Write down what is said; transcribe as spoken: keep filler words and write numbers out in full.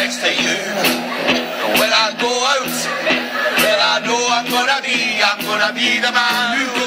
next to you. When I go out, then I know I'm gonna be, I'm gonna be the man who